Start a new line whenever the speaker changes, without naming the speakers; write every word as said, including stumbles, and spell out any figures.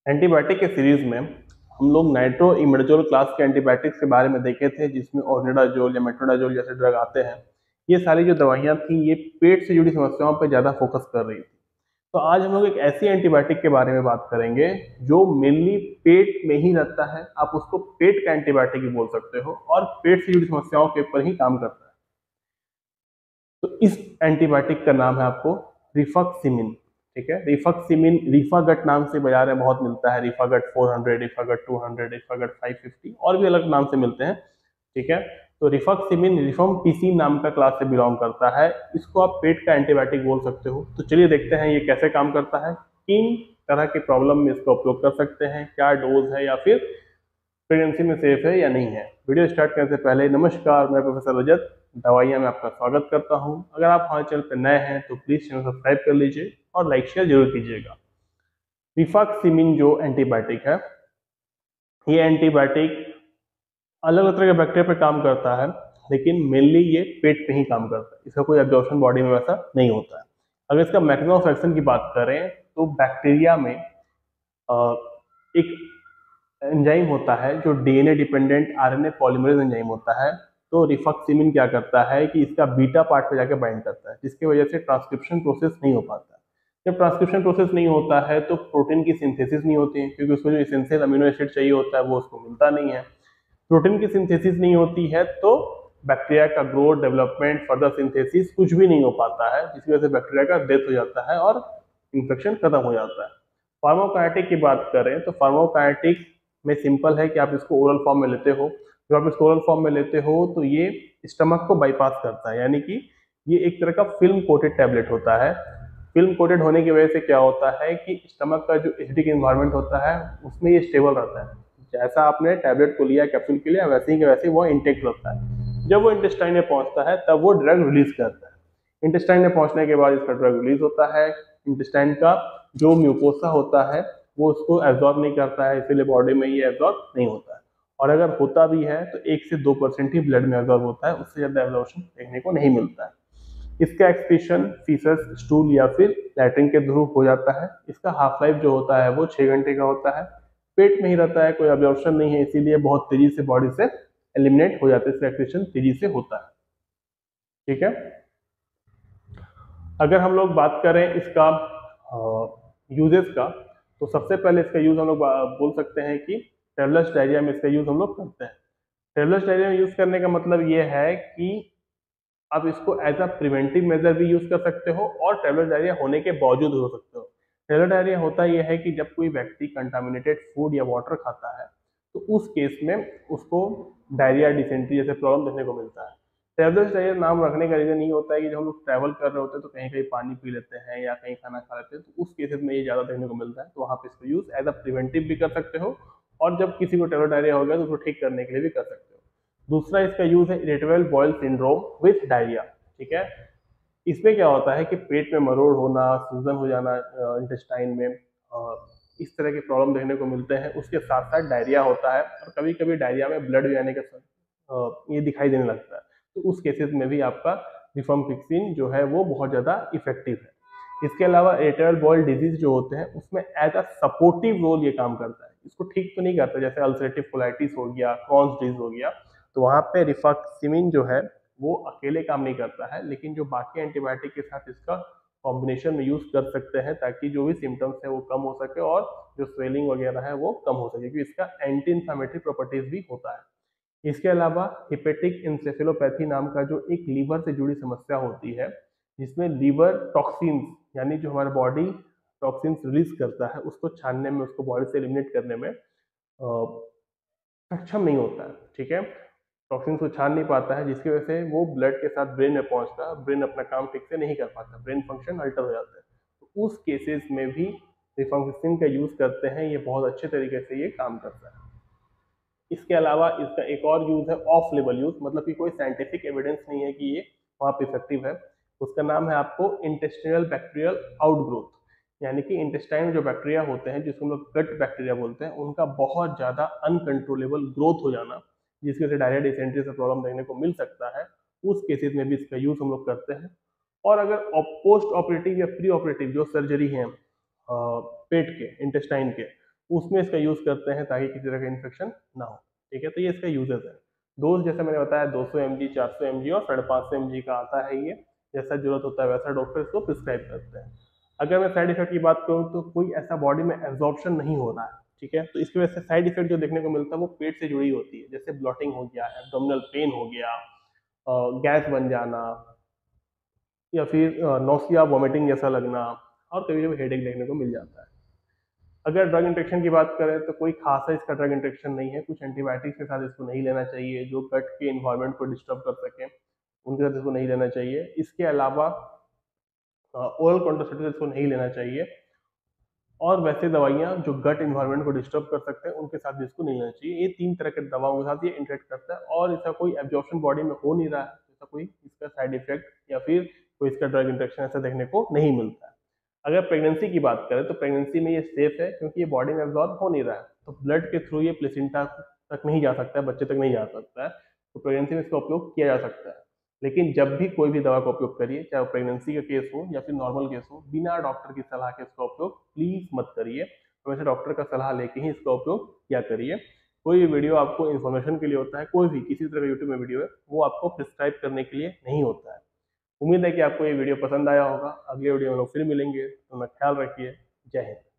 Antibiotic के series में हम लोग नाइट्रो इमिडाजोल क्लास के एंटीबायोटिक्स के बारे में देखे थे, जिसमें ऑर्निडाजोल या मेट्रोडाजोल जैसे ड्रग आते हैं। ये सारी जो दवाइयाँ थी ये पेट से जुड़ी समस्याओं पर ज़्यादा फोकस कर रही थी। तो आज हम लोग एक ऐसी एंटीबायोटिक के बारे में बात करेंगे जो मेनली पेट में ही रहता है। आप उसको पेट का एंटीबायोटिक ही बोल सकते हो और पेट से जुड़ी समस्याओं के ऊपर ही काम करता है। तो इस एंटीबायोटिक का नाम है आपको रिफाक्सिमिन। ठीक है, रिफाक्सिमिन रिफागट नाम से बाजार में बहुत मिलता है। Rifagut four hundred, Rifagut two hundred, Rifagut five fifty और भी अलग नाम से मिलते हैं। ठीक है, तो रिफाक्सिमिन रिफाम्पिसिन नाम का क्लास से बिलोंग करता है। इसको आप पेट का एंटीबायोटिक बोल सकते हो। तो चलिए देखते हैं ये कैसे काम करता है, किन तरह के प्रॉब्लम में इसका उपयोग कर सकते हैं, क्या डोज है या फिर प्रेगनेंसी में सेफ है या नहीं है। वीडियो स्टार्ट करने से पहले नमस्कार, मैं प्रोफेसर रजत दवाइयाँ में आपका स्वागत करता हूं। अगर आप हमारे चैनल पर नए हैं तो प्लीज चैनल सब्सक्राइब कर लीजिए और लाइक शेयर जरूर कीजिएगा। रिफाक्सिमिन जो एंटीबायोटिक है, ये एंटीबायोटिक अलग अलग तरह के बैक्टीरिया पे काम करता है, लेकिन मेनली ये पेट पे ही काम करता है। इसका कोई एब्जॉर्प्शन बॉडी में वैसा नहीं होता है। अगर इसका मैकेनिज्म ऑफ एक्शन की बात करें तो बैक्टीरिया में एक एंजाइम होता है जो DNA dependent RNA polymerase enzyme होता है। तो रिफाक्सिमिन क्या करता है कि इसका बीटा पार्ट पे जाकर बाइंड करता है, जिसकी वजह से ट्रांसक्रिप्शन प्रोसेस नहीं हो पाता। जब ट्रांसक्रिप्शन प्रोसेस नहीं होता है तो प्रोटीन की सिंथेसिस नहीं होती है, क्योंकि उसको जो एसेंशियल अमीनो एसिड चाहिए होता है वो उसको मिलता नहीं है। प्रोटीन की सिंथेसिस नहीं होती है तो बैक्टीरिया का ग्रोथ, डेवलपमेंट, फर्दर सिंथेसिस कुछ भी नहीं हो पाता है, जिसकी वजह से बैक्टीरिया का डेथ हो जाता है और इन्फेक्शन खत्म हो जाता है। फार्माकोकाइनेटिक की बात करें तो फार्माकोकाइनेटिक में सिंपल है कि आप इसको ओरल फॉर्म में लेते हो। जब आप इसको ओरल फॉर्म में लेते हो तो ये स्टमक को बाईपास करता है, यानी कि ये एक तरह का फिल्म कोटेड टैबलेट होता है। फिल्म कोटेड होने की वजह से क्या होता है कि स्टमक का जो एसिडिक एनवायरनमेंट होता है उसमें ये स्टेबल रहता है। जैसा आपने टैबलेट को लिया, कैप्सूल के लिया, वैसे ही के वैसे वो इंटेक्ट रहता है। जब वो इंटेस्टाइन में पहुंचता है तब वो ड्रग रिलीज करता है। इंटेस्टाइन में पहुंचने के बाद इसका ड्रग रिलीज होता है। इंटेस्टाइन का जो म्यूकोसा होता है वो उसको एब्जॉर्ब नहीं करता है, इसीलिए बॉडी में ये एब्जॉर्ब नहीं होता है। और अगर होता भी है तो एक से दो परसेंट ही ब्लड में एब्जॉर्ब होता है, उससे ज्यादा एब्जॉर्प्शन देखने को नहीं मिलता है। इसका एक्सक्रीशन फीसस, स्टूल या फिर लैट्रिन के थ्रू हो जाता है। इसका हाफ लाइफ जो होता है वो छह घंटे का होता है। पेट में ही रहता है, कोई एब्जॉर्प्शन नहीं है, इसीलिए बहुत तेजी से बॉडी से एलिमिनेट हो जाता है। इसका एक्सक्रीशन तेजी से होता है। ठीक है, अगर हम लोग बात करें इसका यूजेस का, तो सबसे पहले इसका यूज हम लोग बोल सकते हैं कि ट्रेवलर्स डायरिया में इसका यूज हम लोग करते हैं। ट्रेवलर्स डायरिया में यूज करने का मतलब ये है कि आप इसको एज अ प्रिवेंटिव मेजर भी यूज कर सकते हो और ट्रेवलर डायरिया होने के बावजूद हो सकते हो। ट्रेवलर डायरिया होता यह है कि जब कोई व्यक्ति कंटामिनेटेड फूड या वाटर खाता है तो उस केस में उसको डायरिया, डिसेंट्री जैसे प्रॉब्लम देखने को मिलता है। ट्रेवलर्स डायरिया नाम रखने का रीजन ये होता है कि जब हम लोग ट्रैवल कर रहे होते हैं तो कहीं कहीं पानी पी लेते हैं या कहीं खाना खा लेते हैं, तो उस केसेस में ये ज्यादा देखने को मिलता है। तो वहाँ पे इसको यूज एज अ प्रिवेंटिव भी कर सकते हो और जब किसी को ट्रेवलर डायरिया हो गया तो उसको ठीक करने के लिए भी कर सकते हो। दूसरा इसका यूज है irritable bowel syndrome with diarrhoea. ठीक है, इसमें क्या होता है कि पेट में मरोड़ होना, सूजन हो जाना इंटेस्टाइन में, इस तरह के प्रॉब्लम देखने को मिलते हैं। उसके साथ साथ डायरिया होता है और कभी कभी डायरिया में ब्लड भी आने का ये दिखाई देने लगता है। तो उस केसेस में भी आपका रिफाम्पिसिन जो है वो बहुत ज़्यादा इफेक्टिव है। इसके अलावा इरिटेबल बॉयल डिजीज जो होते हैं उसमें एज अ सपोर्टिव रोल ये काम करता है। इसको ठीक तो नहीं करता, जैसे अल्सरेटिव कोलाइटिस हो गया, क्रॉन्स डिजीज हो गया, तो वहाँ पे रिफाक्सिमिन जो है वो अकेले काम नहीं करता है, लेकिन जो बाकी एंटीबायोटिक के साथ इसका कॉम्बिनेशन में यूज कर सकते हैं ताकि जो भी सिम्टम्स है वो कम हो सके और जो स्वेलिंग वगैरह है वो कम हो सके, क्योंकि इसका एंटी इन्फ्लामेटरी प्रॉपर्टीज भी होता है। इसके अलावा हिपेटिक इंसेफेलोपैथी नाम का जो एक लीवर से जुड़ी समस्या होती है, जिसमें लीवर टॉक्सिन्स यानी जो हमारा बॉडी टॉक्सिन्स रिलीज करता है उसको छानने में, उसको बॉडी से एलिमिनेट करने में सक्षम नहीं होता है। ठीक है, टॉक्सिन्स को छान नहीं पाता है, जिसकी वजह से वो ब्लड के साथ ब्रेन में पहुंचता है, ब्रेन अपना काम ठीक से नहीं कर पाता, ब्रेन फंक्शन अल्टर हो जाता है। तो उस केसेस में भी रिफाम्पिसिन का यूज करते हैं, ये बहुत अच्छे तरीके से ये काम करता है। इसके अलावा इसका एक और यूज है ऑफ लेबल यूज, मतलब कि कोई साइंटिफिक एविडेंस नहीं है कि ये वहाँ पे इफेक्टिव है। उसका नाम है आपको इंटेस्टिनल बैक्टीरियल आउटग्रोथ, यानी कि इंटेस्टाइन में जो बैक्टीरिया होते हैं जिसको हम लोग गट बैक्टीरिया बोलते हैं, उनका बहुत ज्यादा अनकंट्रोलेबल ग्रोथ हो जाना, जिसकी वजह से डायरिया, डिसेंट्री से प्रॉब्लम देखने को मिल सकता है। उस केसेस में भी इसका यूज हम लोग करते हैं। और अगर पोस्ट ऑपरेटिव या प्री ऑपरेटिव जो सर्जरी है पेट के, इंटेस्टाइन के, उसमें इसका यूज़ करते हैं ताकि किसी तरह का इन्फेक्शन ना हो। ठीक है, तो ये इसका यूजेस है। डोज जैसे मैंने बताया दो सौ एम जी, चार सौ एम जी और साढ़े पाँच सौ एम जी का आता है ये। जैसा जरूरत होता है वैसा डॉक्टर इसको प्रिस्क्राइब करते हैं। अगर मैं साइड इफेक्ट की बात करूँ तो कोई ऐसा बॉडी में एब्जॉर्प्शन नहीं हो रहा है। ठीक है, तो इसकी वजह से साइड इफेक्ट जो देखने को मिलता है वो पेट से जुड़ी होती है, जैसे ब्लॉटिंग हो गया, एब्डोमिनल पेन हो गया, गैस बन जाना, या फिर नौसिया वॉमिटिंग जैसा लगना, और कभी कभी हेडेक देखने को मिल जाता है। अगर ड्रग इंट्रेक्शन की बात करें तो कोई खासा इसका ड्रग इंट्रेक्शन नहीं है। कुछ एंटीबायोटिक्स के साथ इसको नहीं लेना चाहिए जो गट के इन्वायरमेंट को डिस्टर्ब कर सके, उनके साथ इसको नहीं लेना चाहिए। इसके अलावा ओरल कॉन्ट्रासेप्टिव इसको नहीं लेना चाहिए, और वैसे दवाइयाँ जो गट इन्वायरमेंट को डिस्टर्ब कर सकते हैं उनके साथ भी इसको नहीं लेना चाहिए। ये तीन तरह के दवाओं के साथ ये इंटरेक्ट करता है, और इसका कोई एब्जॉर्प्शन बॉडी में हो नहीं रहा है, इसका कोई इसका साइड इफेक्ट या फिर कोई इसका ड्रग इंट्रेक्शन ऐसा देखने को नहीं मिलता है। अगर प्रेगनेंसी की बात करें तो प्रेगनेंसी में ये सेफ है क्योंकि ये बॉडी में एब्जॉर्ब हो नहीं रहा है, तो ब्लड के थ्रू ये प्लेसेंटा तक नहीं जा सकता है, बच्चे तक नहीं जा सकता है, तो प्रेगनेंसी में इसका उपयोग किया जा सकता है। लेकिन जब भी कोई भी दवा का उपयोग करिए, चाहे वो प्रेगनेंसी का केस हो या फिर नॉर्मल केस हो, बिना डॉक्टर की सलाह के इसका उपयोग प्लीज मत करिए। हमेशा डॉक्टर का सलाह लेके ही इसका उपयोग किया करिए। कोई भी वीडियो आपको इन्फॉर्मेशन के लिए होता है, कोई भी किसी तरह का यूट्यूब में वीडियो है, वो आपको प्रिस्क्राइब करने के लिए नहीं होता है। उम्मीद है कि आपको ये वीडियो पसंद आया होगा। अगले वीडियो में लोग फिर मिलेंगे, तो मैं ख्याल रखिए। जय हिंद।